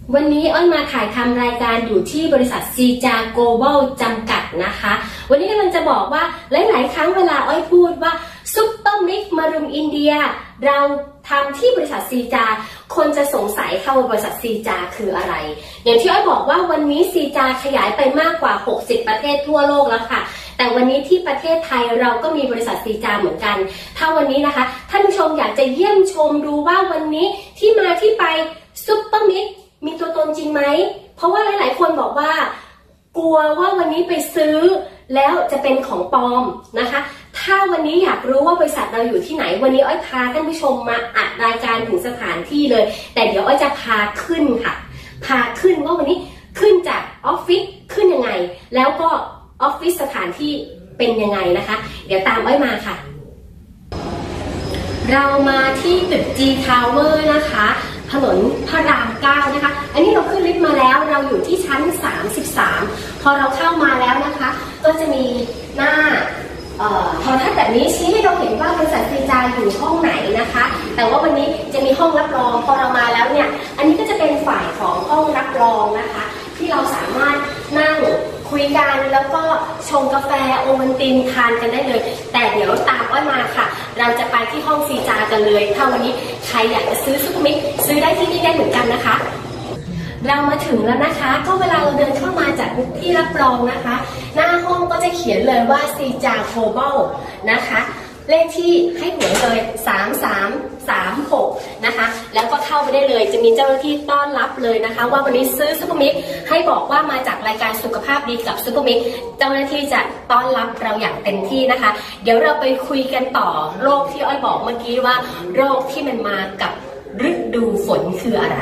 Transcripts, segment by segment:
วันนี้อ้อยมาถ่ายทำรายการอยู่ที่บริษัทซีจาโกลบอลจำกัดนะคะวันนี้กำลังจะบอกว่าหลายๆครั้งเวลาอ้อยพูดว่าซุปเปอร์มิกมารุมอินเดียเราทำที่บริษัทซีจาคนจะสงสัยเข้าบริษัทซีจาคืออะไรอย่างที่อ้อยบอกว่าวันนี้ซีจาขยายไปมากกว่า60ประเทศทั่วโลกแล้วค่ะแต่วันนี้ที่ประเทศไทยเราก็มีบริษัทซีจาเหมือนกันถ้าวันนี้นะคะท่านผู้ชมอยากจะเยี่ยมชมดูว่าวันนี้ที่มาที่ไปซุปเปอร์มิกมีตัวตนจริงไหมเพราะว่าหลายๆคนบอกว่ากลัวว่าวันนี้ไปซื้อแล้วจะเป็นของปลอมนะคะถ้าวันนี้อยากรู้ว่าบริษัทเราอยู่ที่ไหนวันนี้อ้อยพาท่านผู้ชมมาอัดรายการถึงสถานที่เลยแต่เดี๋ยวอ้อยจะพาขึ้นค่ะพาขึ้นว่าวันนี้ขึ้นจากออฟฟิศขึ้นยังไงแล้วก็ออฟฟิศสถานที่เป็นยังไงนะคะเดี๋ยวตามอ้อยมาค่ะเรามาที่ตึก G Tower นะคะถนนพระราม 9นะคะอันนี้เราขึ้นลิฟต์มาแล้วเราอยู่ที่ชั้น33พอเราเข้ามาแล้วนะคะก็จะมีหน้าโทรทัศน์แบบนี้ชี้ให้เราเห็นว่าบริษัทซีจาอยู่ห้องไหนนะคะแต่ว่าวันนี้จะมีห้องรับรองพอเรามาแล้วเนี่ยอันนี้ก็จะเป็นฝ่ายของห้องรับรองนะคะที่เราสามารถนั่งคุยกันแล้วก็ชงกาแฟโอวัลตินทานกันได้เลยแต่เดี๋ยวตามอ้อยมาค่ะเราจะไปที่ห้องซีจากันเลยถ้าวันนี้ใครอยากจะซื้อซุปเปอร์มิกซื้อได้ที่นี่ได้เหมือนกันนะคะเรามาถึงแล้วนะคะก็เวลาเราเดินเข้ามาจากที่รับรองนะคะหน้าห้องก็จะเขียนเลยว่าซีจาโกลบอลนะคะเลขที่ให้หวยเลย3336นะคะแล้วก็เข้าไปได้เลยจะมีเจ้าหน้าที่ต้อนรับเลยนะคะว่าวันนี้ซื้อซุปเปอร์มิกให้บอกว่ามาจากรายการสุขภาพดีกับซุปเปอร์มิกเจ้าหน้าที่จะต้อนรับเราอย่างเต็มที่นะคะเดี๋ยวเราไปคุยกันต่อโรคที่อ้อยบอกเมื่อกี้ว่าโรคที่มันมากับฤดูฝนคืออะไร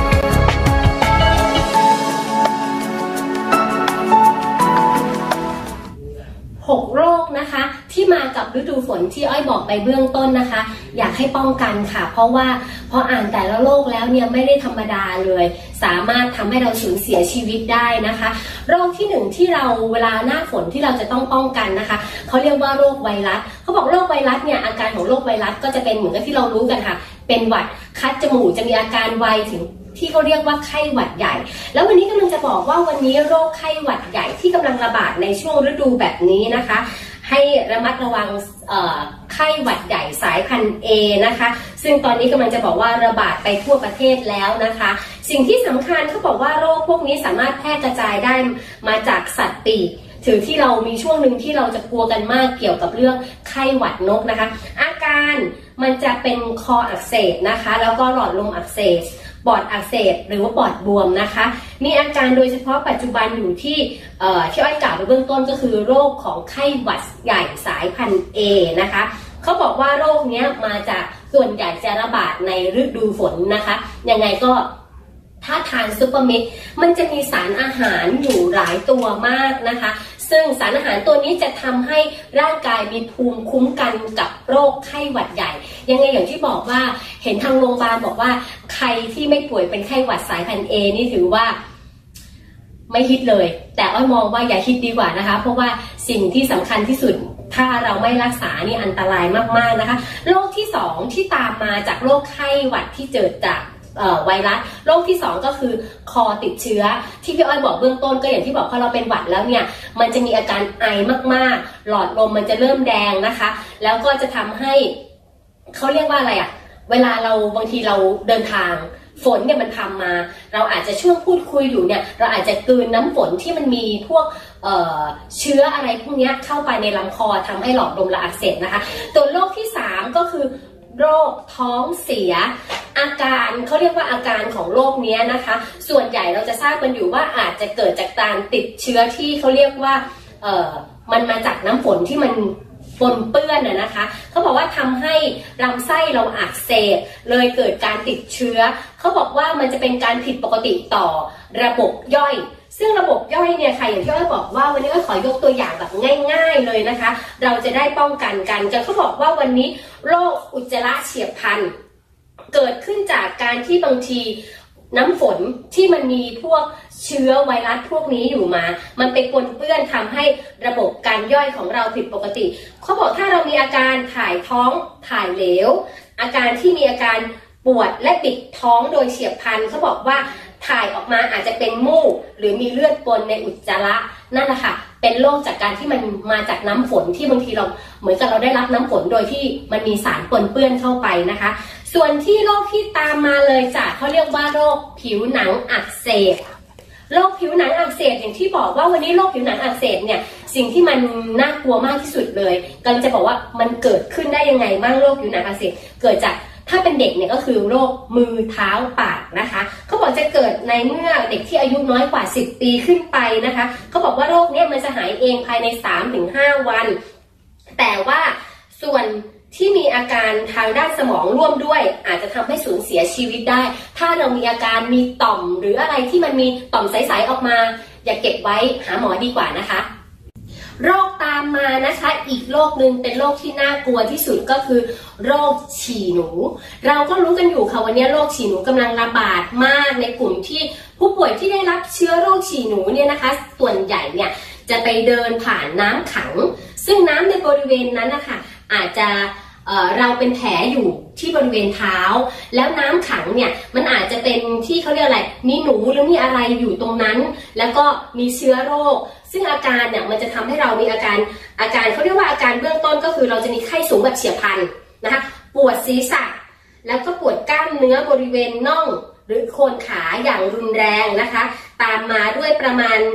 6โรคนะคะที่มากับฤดูฝนที่อ้อยบอกไปเบื้องต้นนะคะอยากให้ป้องกันค่ะเพราะว่าพออ่านแต่ละโรคแล้วเนี่ยไม่ได้ธรรมดาเลยสามารถทำให้เราสูญเสียชีวิตได้นะคะโรคที่1ที่เราเวลาหน้าฝนที่เราจะต้องป้องกันนะคะเขาเรียกว่าโรคไวรัสเขาบอกโรคไวรัสเนี่ยอาการของโรคไวรัสก็จะเป็นเหมือนกับที่เรารู้กันค่ะเป็นหวัดคัดจมูกจะมีอาการไวถึงที่เขาเรียกว่าไข้หวัดใหญ่แล้ววันนี้กำลังจะบอกว่าวันนี้โรคไข้หวัดใหญ่ที่กำลังระบาดในช่วงฤดูแบบนี้นะคะให้ระมัดระวังไข้หวัดใหญ่สายพันธุ์ A นะคะซึ่งตอนนี้กำลังจะบอกว่าระบาดไปทั่วประเทศแล้วนะคะสิ่งที่สำคัญเขาบอกว่าโรคพวกนี้สามารถแพร่กระจายได้มาจากสัตว์ปีกถือที่เรามีช่วงหนึ่งที่เราจะกลัวกันมากเกี่ยวกับเรื่องไข้หวัดนกนะคะอาการมันจะเป็นคออักเสบนะคะแล้วก็หลอดลมอักเสบปอดอักเสบหรือว่าปอดบวมนะคะมีอาการโดยเฉพาะปัจจุบันอยู่ที่อ้อยกล่าวไปเบื้องต้นก็คือโรคของไข้หวัดใหญ่สายพันธุ์ A นะคะเขาบอกว่าโรคนี้มาจากส่วนใหญ่จะระบาดในฤดูฝนนะคะยังไงก็ถ้าทานซุปเปอร์มิกมันจะมีสารอาหารอยู่หลายตัวมากนะคะซึ่งสารอาหารตัวนี้จะทำให้ร่างกายมีภูมิคุ้มกันกับโรคไข้หวัดใหญ่ยังไงอย่างที่บอกว่าเห็นทางโรงพยาบาลบอกว่าใครที่ไม่ป่วยเป็นไข้หวัดสายพันธุ์ A นี่ถือว่าไม่ฮิตเลยแต่อ้อยมองว่าอย่าฮิตดีกว่านะคะเพราะว่าสิ่งที่สำคัญที่สุดถ้าเราไม่รักษานี่อันตรายมากๆนะคะโรคที่2ที่ตามมาจากโรคไข้หวัดที่เกิดจากไวรัสโรคที่2ก็คือคอติดเชื้อที่พี่อ้อยบอกเบื้องต้นก็อย่างที่บอกพอเราเป็นหวัดแล้วเนี่ยมันจะมีอาการไอมากๆหลอดลมมันจะเริ่มแดงนะคะแล้วก็จะทำให้เขาเรียกว่าอะไรอะเวลาเราบางทีเราเดินทางฝนเนี่ยมันทำมาเราอาจจะช่วงพูดคุยอยู่เนี่ยเราอาจจะกลืนน้ำฝนที่มันมีพวกเชื้ออะไรพวกนี้เข้าไปในลำคอทำให้หลอดลมเราอักเสบนะคะตัวโรคที่3ก็คือโรคท้องเสียอาการเขาเรียกว่าอาการของโรคนี้นะคะส่วนใหญ่เราจะทราบกันอยู่ว่าอาจจะเกิดจากการติดเชื้อที่เขาเรียกว่ามันมาจากน้ำฝนที่มันปนเปื้อนนะคะเขาบอกว่าทำให้ลำไส้เราอักเสบเลยเกิดการติดเชื้อเขาบอกว่ามันจะเป็นการผิดปกติต่อระบบย่อยซึ่งระบบย่อยเนี่ยค่ะอย่างที่อ้อยบอกว่าวันนี้อ้อยขอยกตัวอย่างแบบง่ายๆเลยนะคะเราจะได้ป้องกันกันเขาบอกว่าวันนี้โรคอุจจาระเฉียบพลันเกิดขึ้นจากการที่บางทีน้ำฝนที่มันมีพวกเชื้อไวรัสพวกนี้อยู่มามันไปปนเปื้อนทำให้ระบบการย่อยของเราผิดปกติเขาบอกถ้าเรามีอาการถ่ายท้องถ่ายเหลวอาการที่มีอาการปวดและบิดท้องโดยเฉียบพลันเขาบอกว่าถ่ายออกมาอาจจะเป็นมูกหรือมีเลือดปนในอุจจาระนั่นแหละค่ะเป็นโรคจากการที่มันมาจากน้ำฝนที่บางทีเราเหมือนกับเราได้รับน้ำฝนโดยที่มันมีสารปนเปื้อนเข้าไปนะคะส่วนที่โรคที่ตามมาเลยจ้ะเขาเรียกว่าโรคผิวหนังอักเสบโรคผิวหนังอักเสบอย่างที่บอกว่าวันนี้โรคผิวหนังอักเสบเนี่ยสิ่งที่มันน่ากลัวมากที่สุดเลยกำลังจะบอกว่ามันเกิดขึ้นได้ยังไงบ้างโรคผิวหนังอักเสบเกิดจากถ้าเป็นเด็กเนี่ยก็คือโรคมือเท้าปากนะคะเขาบอกจะเกิดในเมื่อเด็กที่อายุน้อยกว่า10 ปีขึ้นไปนะคะเขาบอกว่าโรคนี้มันจะหายเองภายใน 3-5 วันแต่ว่าส่วนที่มีอาการทางด้านสมองร่วมด้วยอาจจะทำให้สูญเสียชีวิตได้ถ้าเรามีอาการมีต่อมหรืออะไรที่มันมีต่อมใสๆออกมาอย่าเก็บไว้หาหมอดีกว่านะคะโรคตามมานะคะอีกโรคหนึ่งเป็นโรคที่น่ากลัวที่สุดก็คือโรคฉี่หนูเราก็รู้กันอยู่ค่ะวันนี้โรคฉี่หนูกำลังระบาดมากในกลุ่มที่ผู้ป่วยที่ได้รับเชื้อโรคฉี่หนูเนี่ยนะคะส่วนใหญ่เนี่ยจะไปเดินผ่านน้ำขังซึ่งน้ำในบริเวณนั้นนะคะอาจจะเราเป็นแผลอยู่ที่บริเวณเท้าแล้วน้ำขังเนี่ยมันอาจจะเป็นที่เขาเรียกอะไรมีหนูหรือมีอะไรอยู่ตรงนั้นแล้วก็มีเชื้อโรคซึ่งอาการเนี่ยมันจะทำให้เรามีอาการเขาเรียกว่าอาการเบื้องต้นก็คือเราจะมีไข้สูงแบบเฉียบพลันนะคะปวดศีรษะแล้วก็ปวดกล้ามเนื้อบริเวณน่องหรือโคนขาอย่างรุนแรงนะคะตามมาด้วยประมาณ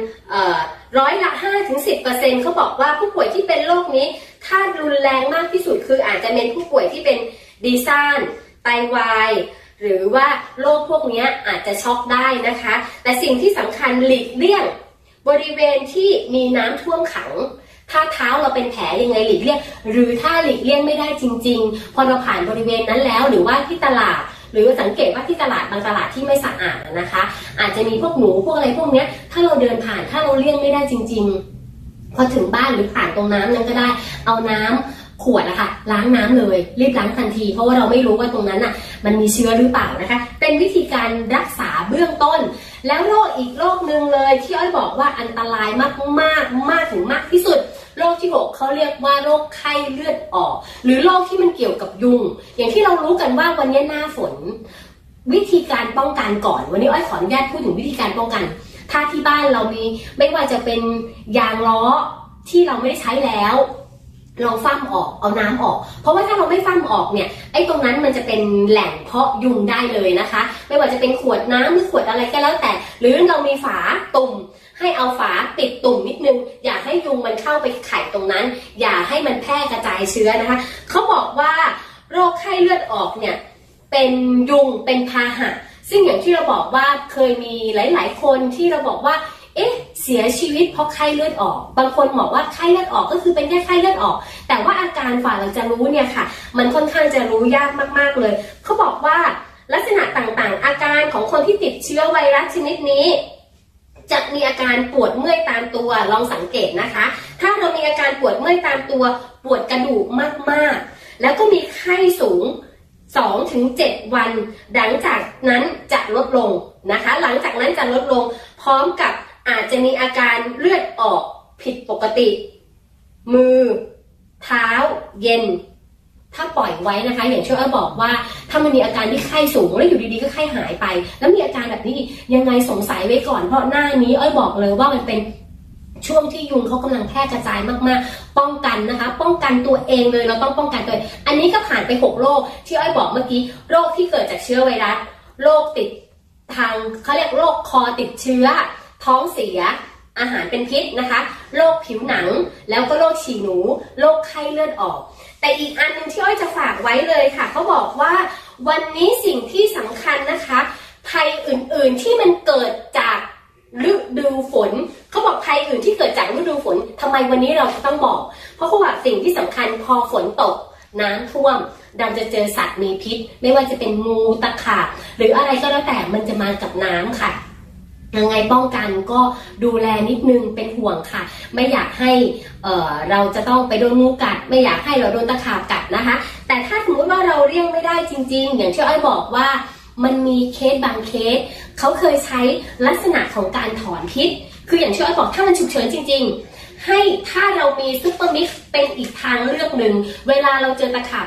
5-10%เขาบอกว่าผู้ป่วยที่เป็นโรคนี้ถ้ารุนแรงมากที่สุดคืออาจจะเป็นผู้ป่วยที่เป็นดีซ่านไตวายหรือว่าโรคพวกนี้อาจจะช็อกได้นะคะแต่สิ่งที่สำคัญหลีกเลี่ยงบริเวณที่มีน้ำท่วมขังถ้าเท้าเราเป็นแผลยังไงหลีกเลี่ยงหรือถ้าหลีกเลี่ยงไม่ได้จริงๆพอเราผ่านบริเวณนั้นแล้วหรือว่าที่ตลาดหรือสังเกตว่าที่ตลาดบางตลาดที่ไม่สะอาดนะคะอาจจะมีพวกหนูพวกอะไรพวกนี้ถ้าเราเดินผ่านถ้าเราเลี่ยงไม่ได้จริงๆพอถึงบ้านหรือผ่านตรงน้ำนั้นก็ได้เอาน้ำขวดนะคะล้างน้ำเลยรีบล้างทันทีเพราะว่าเราไม่รู้ว่าตรงนั้นน่ะมันมีเชื้อหรือเปล่านะคะเป็นวิธีการรักษาเบื้องต้นแล้วโรคอีกโรคหนึ่งเลยที่อ้อยบอกว่าอันตรายมากถึงมากที่สุดโรคที่6เขาเรียกว่าโรคไข้เลือดออกหรือโรคที่มันเกี่ยวกับยุงอย่างที่เรารู้กันว่าวันนี้หน้าฝนวิธีการป้องกันก่อนวันนี้อ้อยขออนุญาตพูดถึงวิธีการป้องกันถ้าที่บ้านเรามีไม่ว่าจะเป็นยางล้อที่เราไม่ได้ใช้แล้วลองฟั่มออกเอาน้ำออกเพราะว่าถ้าเราไม่ฟั่มออกเนี่ยไอ้ตรงนั้นมันจะเป็นแหล่งเพาะยุงได้เลยนะคะไม่ว่าจะเป็นขวดน้ำหรือขวดอะไรก็แล้วแต่หรือเรามีฝาตุ่มให้เอาฝาปิดตุ่มนิดนึงอย่าให้ยุงมันเข้าไปไข่ตรงนั้นอย่าให้มันแพร่กระจายเชื้อนะคะเขาบอกว่าโรคไข้เลือดออกเนี่ยเป็นยุงเป็นพาหะซึ่งอย่างที่เราบอกว่าเคยมีหลายๆคนที่เราบอกว่าเสียชีวิตเพราะไข้เลือดออกบางคนบอกว่าไข้เลือดออกก็คือเป็นแค่ไข้เลือดออกแต่ว่าอาการฝ่าเราจะรู้เนี่ยค่ะมันค่อนข้างจะรู้ยากมากๆเลยเขาบอกว่าลักษณะต่างๆอาการของคนที่ติดเชื้อไวรัสชนิดนี้จะมีอาการปวดเมื่อยตามตัวลองสังเกตนะคะถ้าเรามีอาการปวดเมื่อยตามตัวปวดกระดูกมากๆแล้วก็มีไข้สูง2-7 วันหลังจากนั้นจะลดลงนะคะหลังจากนั้นจะลดลงพร้อมกับอาจจะมีอาการเลือดออกผิดปกติมือเท้าเย็นถ้าปล่อยไว้นะคะอย่างที่อ้อยบอกว่าถ้ามันมีอาการที่ไข้สูงแล้วอยู่ดีๆก็ไข้หายไปแล้วมีอาการแบบนี้ยังไงสงสัยไว้ก่อนเพราะหน้านี้อ้อยบอกเลยว่ามันเป็นช่วงที่ยุงเขากำลังแพร่กระจายมากๆป้องกันนะคะป้องกันตัวเองเลยเราต้องป้องกันตัวเองอันนี้ก็ผ่านไป6โรคที่อ้อยบอกเมื่อกี้โรคที่เกิดจากเชื้อไวรัสโรคติดทางเขาเรียกโรคคอติดเชื้อท้องเสียอาหารเป็นพิษนะคะโรคผิวหนังแล้วก็โรคฉี่หนูโรคไข้เลือดออกแต่อีกอันนึงที่อ้อยจะฝากไว้เลยค่ะเขาบอกว่าวันนี้สิ่งที่สำคัญนะคะภัยอื่นๆที่มันเกิดจากฤดูฝนเขาบอกภัยอื่นที่เกิดจากฤดูฝนทำไมวันนี้เราต้องบอกเพราะเขาบอกสิ่งที่สำคัญพอฝนตกน้ำท่วมเราจะเจอสัตว์มีพิษไม่ว่าจะเป็นงูตะขาบหรืออะไรก็แล้วแต่มันจะมากับน้ำค่ะยังไงป้องกันก็ดูแลนิดนึงเป็นห่วงค่ะไม่อยากให้เราจะต้องไปโดนงูกัดไม่อยากให้เราโดนตะขาบกัดนะคะแต่ถ้าสมมติว่าเราเลี่ยงไม่ได้จริงๆอย่างที่อ้อยบอกว่ามันมีเคสบางเคสเขาเคยใช้ลักษณะของการถอนพิษคืออย่างที่อ้อยบอกถ้ามันฉุกเฉินจริงๆให้ถ้าเรามีซุปเปอร์มิกซ์เป็นอีกทางเลือกหนึ่งเวลาเราเจอตะขาบกัด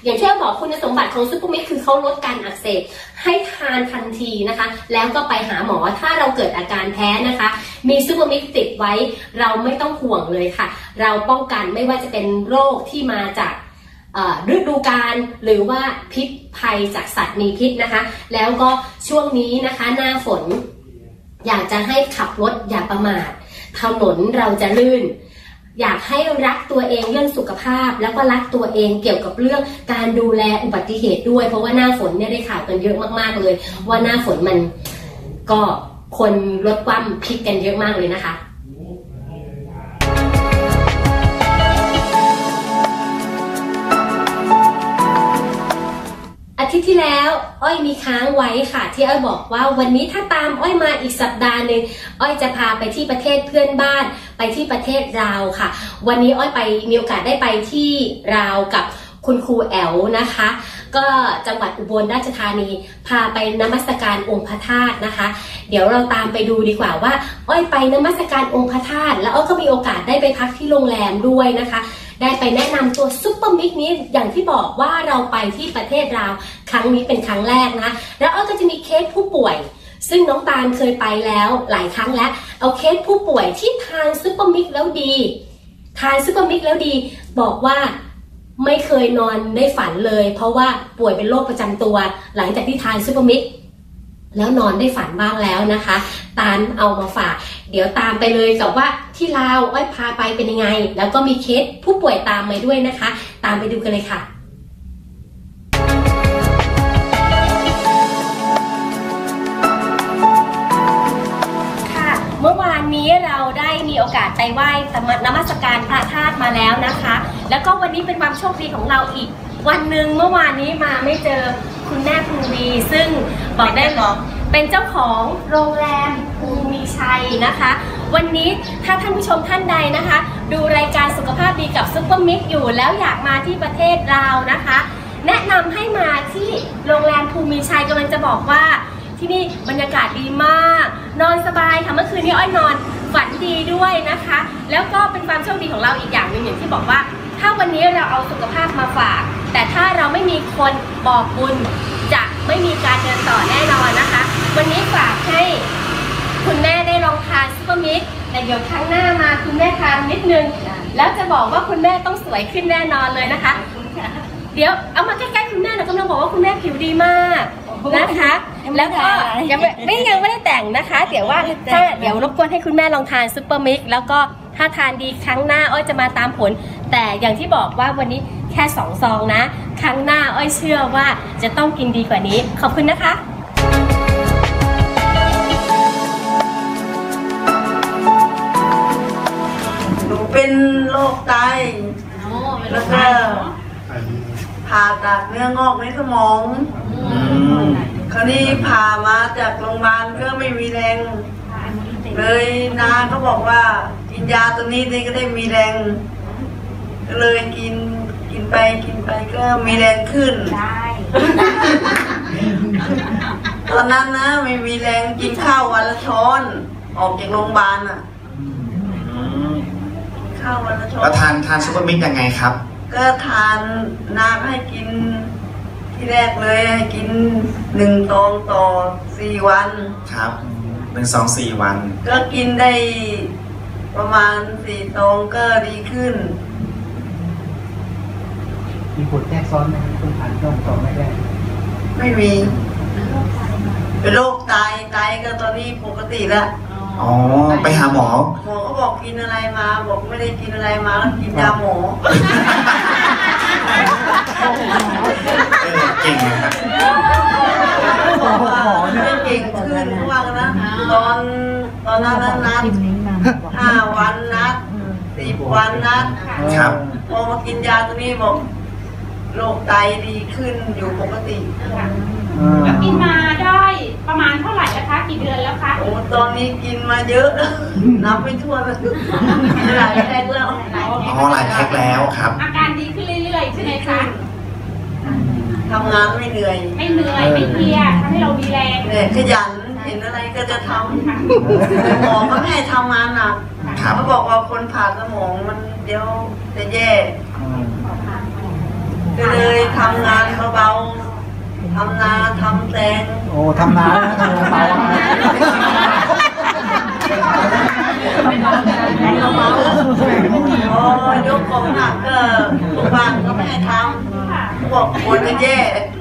อย่างที่เราบอกคุณสมบัติของซูเปอร์มิกคือเขาลดการอักเสบให้ทานทันทีนะคะแล้วก็ไปหาหมอถ้าเราเกิดอาการแพ้นะคะมีซูเปอร์มิกติดไว้เราไม่ต้องห่วงเลยค่ะเราป้องกันไม่ว่าจะเป็นโรคที่มาจากฤดูกาลหรือว่าพิษภัยจากสัตว์มีพิษนะคะแล้วก็ช่วงนี้นะคะหน้าฝนอยากจะให้ขับรถอย่าประมาทถนนเราจะลื่นอยากให้รักตัวเองเรื่องสุขภาพแล้วก็รักตัวเองเกี่ยวกับเรื่องการดูแลอุบัติเหตุด้วยเพราะว่าหน้าฝนเนี่ยได้ข่าวกันเยอะมากๆเลยว่าหน้าฝนมันก็คนรถคว่ำพลิกกันเยอะมากเลยนะคะอาทิตย์ที่แล้วอ้อยมีค้างไว้ค่ะที่อ้อยบอกว่าวันนี้ถ้าตามอ้อยมาอีกสัปดาห์หนึ่งอ้อยจะพาไปที่ประเทศเพื่อนบ้านไปที่ประเทศลาวค่ะวันนี้อ้อยไปมีโอกาสได้ไปที่ลาวกับคุณครูแอ๋วนะคะก็จังหวัดอุบลราชธานีพาไปนมัสการองค์พระธาตุนะคะเดี๋ยวเราตามไปดูดีกว่าว่าอ้อยไปนมัสการองค์พระธาตุแล้วอ้อยก็มีโอกาสได้ไปพักที่โรงแรมด้วยนะคะได้ไปแนะนำตัวซุปเปอร์มิกนี้อย่างที่บอกว่าเราไปที่ประเทศลาวครั้งนี้เป็นครั้งแรกนะแล้วอ้อยก็จะมีเคสผู้ป่วยซึ่งน้องตาลเคยไปแล้วหลายครั้งแล้วเอาเคสผู้ป่วยที่ทานซุปเปอร์มิกแล้วดีทานซุปเปอร์มิกแล้วดีบอกว่าไม่เคยนอนได้ฝันเลยเพราะว่าป่วยเป็นโรคประจำตัวหลังจากที่ทานซุปเปอร์มิกแล้วนอนได้ฝันบ้างแล้วนะคะตาลเอามาฝากเดี๋ยวตามไปเลยกับว่าที่ลาวอ้อยพาไปเป็นยังไงแล้วก็มีเคสผู้ป่วยตามมาด้วยนะคะตามไปดูกันเลยค่ะเมื่อวานนี้เราได้มีโอกาสไปไหว้นมัสการพระธาตุมาแล้วนะคะแล้วก็วันนี้เป็นความโชคดีของเราอีกวันหนึ่งเมื่อวานนี้มาไม่เจอคุณแม่ภูมีซึ่งบอกได้หรอเป็นเจ้าของโรงแรมภูมีชัยนะคะวันนี้ถ้าท่านผู้ชมท่านใดนะคะดูรายการสุขภาพดีกับซุปเปอร์มิกอยู่แล้วอยากมาที่ประเทศลาวนะคะแนะนำให้มาที่โรงแรมภูมีชัยกำลังจะบอกว่าที่นี่บรรยากาศดีมากนอนสบายค่ะเมื่อคืนนี้อ้อยนอนฝันดีด้วยนะคะแล้วก็เป็นความโชคดีของเราอีกอย่างหนึ่งอย่างที่บอกว่าถ้าวันนี้เราเอาสุขภาพมาฝากแต่ถ้าเราไม่มีคนบอกบุญจะไม่มีการเดินต่อแน่นอนนะคะวันนี้ฝากให้คุณแม่ได้ลองทานซุปเปอร์มิกแต่เดี๋ยวครั้งหน้ามาคุณแม่ทานนิดนึงแล้วจะบอกว่าคุณแม่ต้องสวยขึ้นแน่นอนเลยนะคะเดี๋ยวเอามาใกล้ๆคุณแม่นะกำลังบอกว่าคุณแม่ผิวดีมากนะคะแล้วก็ยังไม่ได้แต่งนะคะเดี๋ยวรบกวนให้คุณแม่ลองทานซุปเปอร์มิกแล้วก็ถ้าทานดีครั้งหน้าอ้อยจะมาตามผลแต่อย่างที่บอกว่าวันนี้แค่2 ซองนะครั้งหน้าอ้อยเชื่อว่าจะต้องกินดีกว่านี้ขอบคุณนะคะหนูเป็นโรคไตแล้วก็ผ่าตัดเนื้องอกในสมองคราวนี้ผ่ามาจากโรงพยาบาลก็ไม่มีแรงเลยนาก็บอกว่ากินยาตัวนี้ก็ได้มีแรงก็เลยกินไปก็มีแรงขึ้นตอนนั้นนะไม่มีแรงกินข้าววันละช้อนออกจากโรงพยาบาลอ่ะข้าววันละช้อนแล้วทานซุปเปอร์มิกยังไงครับก็ทานน้ำให้กินที่แรกเลยให้กิน1 ซองต่อ4 วันครับ1 ซอง 4 วันก็กินได้ประมาณ4 ซองก็ดีขึ้นมีผลแทรกซ้อนไหมคุณผ่านช่วงต่อไม่ได้ไม่มีเป็นโรคไตก็ตอนนี้ปกติแล้วอ๋อไปหาหมอก็บอกกินอะไรมาบอกไม่ได้กินอะไรมาแล้วกินยาหมอเก่งนะครับบอกว่าไม่เก่งขึ้นเพราะว่านะตอนนั้นนัด5 วันนัด10 วันนัดครับพอมากินยาตัวนี้บอกโรคไตดีขึ้นอยู่ปกติแล้วกินมาได้ประมาณเท่าไหร่นะคะกี่เดือนแล้วคะโอ้ตอนนี้กินมาเยอะนับไม่ถ้วนหลายแพ็คแล้วหลายแพ็คแล้วครับอาการดีขึ้นเรื่อยๆใช่ไหมคะทำงานไม่เหนื่อยไม่เพลียทำให้เรามีแรงขยันเห็นอะไรก็จะทำหมอก็ให้ทำงานหนักเขาบอกว่าคนผ่าสมองมันเดี๋ยวจะแย่ก็เลยทำงานเบาๆทำนาทำแตงโอ้ทำนาทำเบาโอ้ยกของหนักก็ทุกบ้านก็ไม่ให้ทำบอกคนจะแย่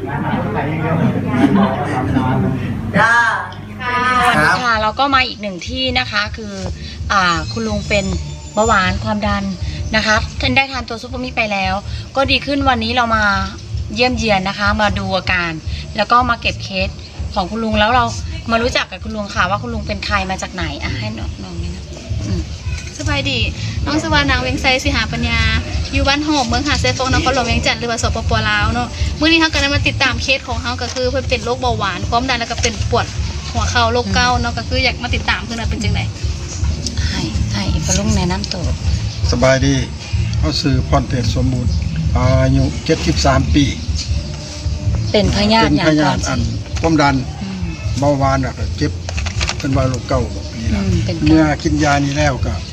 จ้าค่ะเราก็มาอีกหนึ่งที่นะคะคือคุณลุงเป็นเบาหวานความดันนะคะท่านได้ทานตัวซุปเปอร์มิกไปแล้วก็ดีขึ้นวันนี้เรามาเยี่ยมเยียนนะคะมาดูอาการแล้วก็มาเก็บเคสของคุณลุงแล้วเรามารู้จักกับคุณลุงค่ะว่าคุณลุงเป็นใครมาจากไหนให้น้องนี่นะสบายดีน้องสวานางเวียงไซสิหาปัญญาอยู่บ้านหอบเมืองหาดไซฟงนครหลวงเวียงจันทร์หรือว่าสปป.ลาวเนาะเมื่อนี้เขาก็ได้มาติดตามเคสของเขาก็คือเพื่อเป็นโรคเบาหวานความดันแล้วก็เป็นปวดหัวเข่าโรคเกาเนาะก็คืออยากมาติดตามเพื่อนเป็นจังไดให้คุณลุงแนะนำตัวสบายดีเขาซื้อพรเทศสมบูรณ์อายุ73 ปีเป็นพยาธิอันความดันเบาหวานก็เจ็บเป็นว่าโรคเกานี่ล่ะเมื่อกินยานี้แล้วก็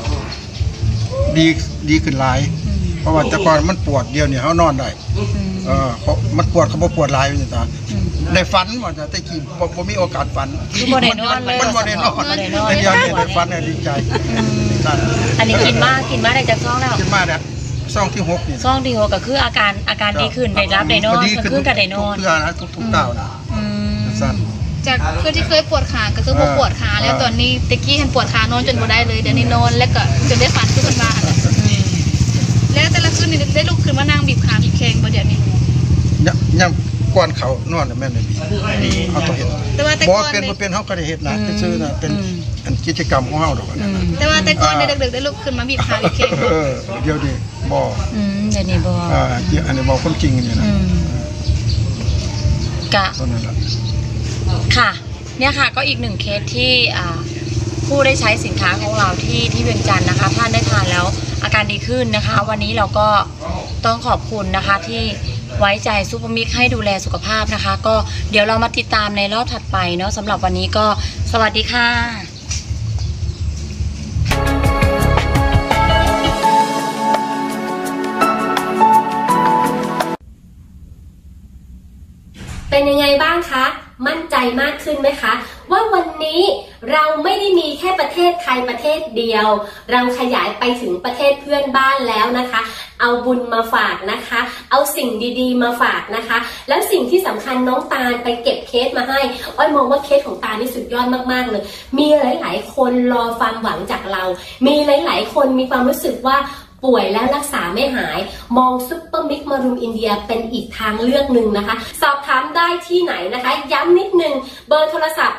ดีขึ้นหลายเพราะว่าแต่ก่อนมันปวดเดียวเนี่ยเขานอนได้มันปวดเขาบ่ปวดหลายอยู่ตาได้ฝันว่าจะได้กินบ่มีโอกาสฝันบ่ได้นอนเลยมันบ่ได้นอนแต่เดียวเนี่ยได้ฝันดีใจอันนี้กินมากได้จากซองแล้วกินมากแล้วซองที่6นี่ซองที่6ก็คืออาการดีขึ้นได้รับได้นอนก็คือก็ได้นอนทุกเทื่อนะทุกๆดาวนะสั้นจากคือที่เคยปวดขาก็คือบ่ปวดขาแล้วตอนนี้ตะกี้เห็นปวดขานอนจนบ่ได้เลยเดี๋ยวนี้นอนแล้วก็จนได้ฝันคือเพิ่นว่าแล้วแต่ละคืนนี่ได้ลุกขึ้นมานั่งบีบขาบีบแข้งบ่เดี๋ยวนี้ยังก่อนเขานอนแม่นได้เอาตัวเฮ็ดแต่ว่าแต่ก่อนบ่เป็นเฮาก็ได้เฮ็ดนะซื่อๆนะเป็นอันกิจกรรมของเฮาดอกนะแต่ว่าแต่ก่อนได้ดึกๆได้ลุกขึ้นมาบีบขาบีบแข้งเดี๋ยวนี้บ่เดี๋ยวนี้บ่อันนี้บ่คนจริงนี่นะกะค่ะเนี่ยค่ะก็อีกหนึ่งเคสที่ผู้ได้ใช้สินค้าของเราที่เวียงจันทร์นะคะท่านได้ทานแล้วอาการดีขึ้นนะคะวันนี้เราก็ต้องขอบคุณนะคะที่ไว้ใจซุปเปอร์มิกให้ดูแลสุขภาพนะคะก็เดี๋ยวเรามาติดตามในรอบถัดไปเนาะสำหรับวันนี้ก็สวัสดีค่ะเป็นยังไงบ้างคะมั่นใจมากขึ้นไหมคะว่าวันนี้เราไม่ได้มีแค่ประเทศไทยประเทศเดียวเราขยายไปถึงประเทศเพื่อนบ้านแล้วนะคะเอาบุญมาฝากนะคะเอาสิ่งดีๆมาฝากนะคะแล้วสิ่งที่สำคัญน้องตาลไปเก็บเคสมาให้อ้อยมองว่าเคสของตาลนี่สุดยอดมากๆเลยมีหลายๆคนรอความหวังจากเรามีหลายๆคนมีความรู้สึกว่าป่วยแล้วรักษาไม่หายมองซุปเปอร์มิกมารุมอินเดียเป็นอีกทางเลือกหนึ่งนะคะสอบถามได้ที่ไหนนะคะย้ำนิดนึงเบอร์โทรศัพท์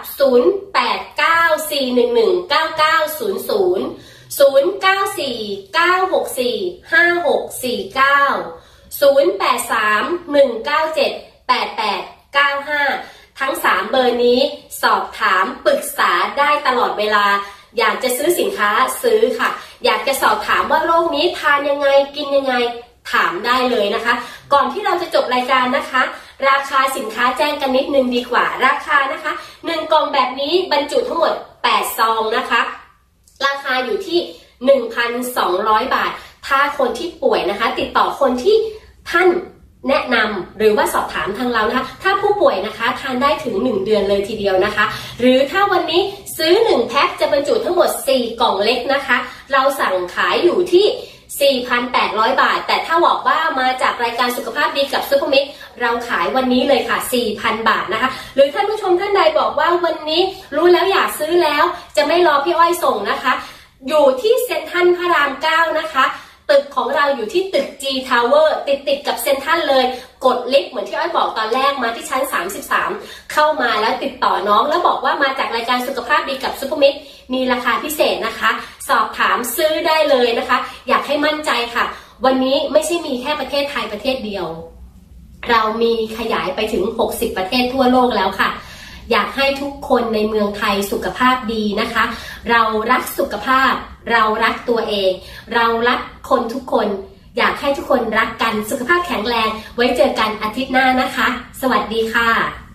0894119900 ทั้ง3เบอร์นี้สอบถามปรึกษาได้ตลอดเวลาอยากจะซื้อสินค้าซื้อค่ะอยากจะสอบถามว่าโรคนี้ทานยังไงกินยังไงถามได้เลยนะคะก่อนที่เราจะจบรายการนะคะราคาสินค้าแจ้งกันนิดนึงดีกว่าราคานะคะ1กล่องแบบนี้บรรจุทั้งหมด8ซองนะคะราคาอยู่ที่ 1,200 บาทถ้าคนที่ป่วยนะคะติดต่อคนที่ท่านแนะนำหรือว่าสอบถามทางเรานะคะถ้าผู้ป่วยนะคะทานได้ถึง1เดือนเลยทีเดียวนะคะหรือถ้าวันนี้ซื้อ1แพ็คจะบรรจุทั้งหมด4กล่องเล็กนะคะเราสั่งขายอยู่ที่ 4,800 บาทแต่ถ้าบอกว่ามาจากรายการสุขภาพดีกับซุปเปอร์มิกเราขายวันนี้เลยค่ะ 4,000 บาทนะคะหรือท่านผู้ชมท่านใดบอกว่าวันนี้รู้แล้วอยากซื้อแล้วจะไม่รอพี่อ้อยส่งนะคะอยู่ที่เซ็นทรัลพระราม 9นะคะตึกของเราอยู่ที่ตึก G Tower ติดกับเซ็นทรัลเลยกดลิฟต์เหมือนที่อ้อยบอกตอนแรกมาที่ชั้น33เข้ามาแล้วติดต่อน้องแล้วบอกว่ามาจากรายการสุขภาพดีกับซุปเปอร์มิกมีราคาพิเศษนะคะสอบถามซื้อได้เลยนะคะอยากให้มั่นใจค่ะวันนี้ไม่ใช่มีแค่ประเทศไทยประเทศเดียวเรามีขยายไปถึง60ประเทศทั่วโลกแล้วค่ะอยากให้ทุกคนในเมืองไทยสุขภาพดีนะคะเรารักสุขภาพเรารักตัวเองเรารักคนทุกคนอยากให้ทุกคนรักกันสุขภาพแข็งแรงไว้เจอกันอาทิตย์หน้านะคะสวัสดีค่ะ